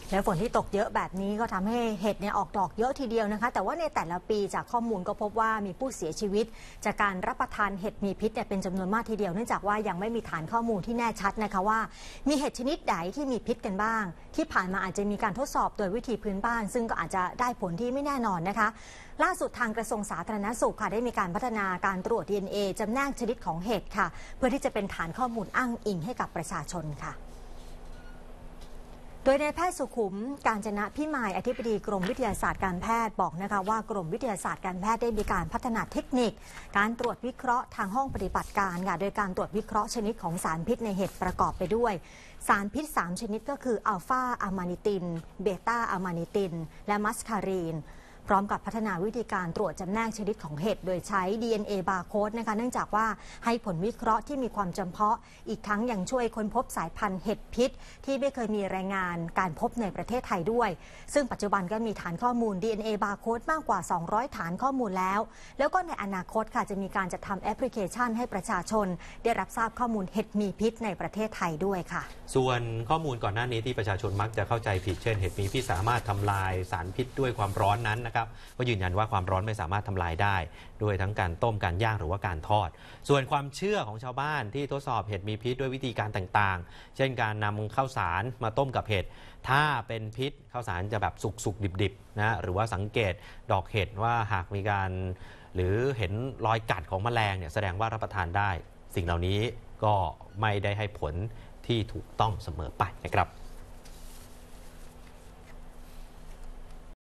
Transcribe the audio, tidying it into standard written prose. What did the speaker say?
และฝนที่ตกเยอะแบบนี้ก็ทำให้เห็ดเนี่ยออกดอกเยอะทีเดียวนะคะแต่ว่าในแต่ละปีจากข้อมูลก็พบว่ามีผู้เสียชีวิตจากการรับประทานเห็ดมีพิษเนี่ยเป็นจำนวนมากทีเดียวเนื่องจากว่ายังไม่มีฐานข้อมูลที่แน่ชัดนะคะว่ามีเห็ดชนิดใดที่มีพิษกันบ้างที่ผ่านมาอาจจะมีการทดสอบโดยวิธีพื้นบ้านซึ่งก็อาจจะได้ผลที่ไม่แน่นอนนะคะล่าสุดทางกระทรวงสาธารณสุขค่ะได้มีการพัฒนาการตรวจ DNA จำแนกชนิดของเห็ดค่ะเพื่อที่จะเป็นฐานข้อมูลอ้างอิงให้กับประชาชนค่ะโดยนายแพทย์สุขุมกาญจนะพิมายอธิบดีกรมวิทยาศาสตร์การแพทย์บอกนะคะว่ากรมวิทยาศาสตร์การแพทย์ได้มีการพัฒนาเทคนิคการตรวจวิเคราะห์ทางห้องปฏิบัติการค่ะโดยการตรวจวิเคราะห์ชนิดของสารพิษในเห็ดประกอบไปด้วยสารพิษ3ชนิดก็คืออัลฟาอะมานิตินเบต้าอะมานิตินและมัสคารีนพร้อมกับพัฒนาวิธีการตรวจจำแนกชนิดของเห็ดโดยใช้ DNA บาร์โค้ดนะคะเนื่องจากว่าให้ผลวิเคราะห์ที่มีความจำเพาะอีกทั้งยังช่วยค้นพบสายพันธุ์เห็ดพิษที่ไม่เคยมีรายงานการพบในประเทศไทยด้วยซึ่งปัจจุบันก็มีฐานข้อมูล DNA บาร์โค้ดมากกว่า200ฐานข้อมูลแล้วก็ในอนาคตค่ะจะมีการจัดทำแอปพลิเคชันให้ประชาชนได้รับทราบข้อมูลเห็ดมีพิษในประเทศไทยด้วยค่ะส่วนข้อมูลก่อนหน้านี้ที่ประชาชนมักจะเข้าใจผิดเช่นเห็ดมีพิษสามารถทำลายสารพิษด้วยความร้อนนั้นนะครับก็ยืนยันว่าความร้อนไม่สามารถทำลายได้ด้วยทั้งการต้มการย่างหรือว่าการทอดส่วนความเชื่อของชาวบ้านที่ทดสอบเห็ดมีพิษด้วยวิธีการต่างๆเช่นการนำข้าวสารมาต้มกับเห็ดถ้าเป็นพิษข้าวสารจะแบบสุกๆดิบๆนะหรือว่าสังเกตดอกเห็ดว่าหากมีการหรือเห็นรอยกัดของแมลงเนี่ยแสดงว่ารับประทานได้สิ่งเหล่านี้ก็ไม่ได้ให้ผลที่ถูกต้องเสมอไปนะครับ